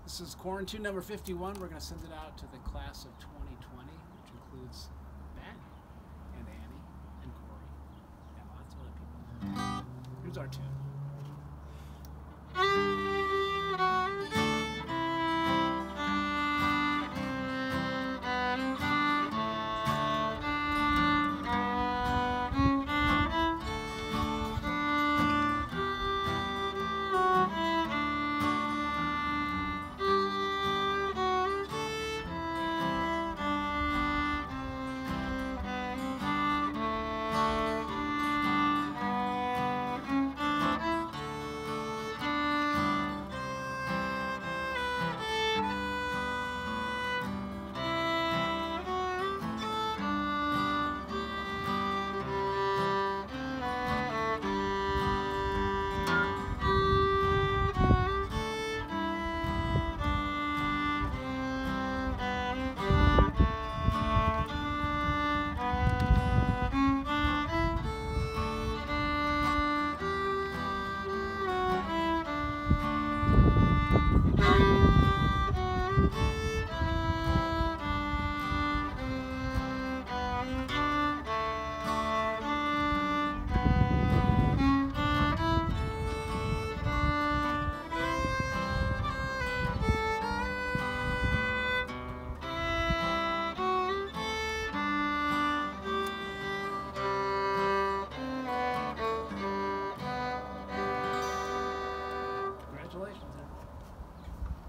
This is quarantine number 51. We're going to send it out to the class of 2020, which includes Ben and Annie and Corey and lots of other people. Here's our tune.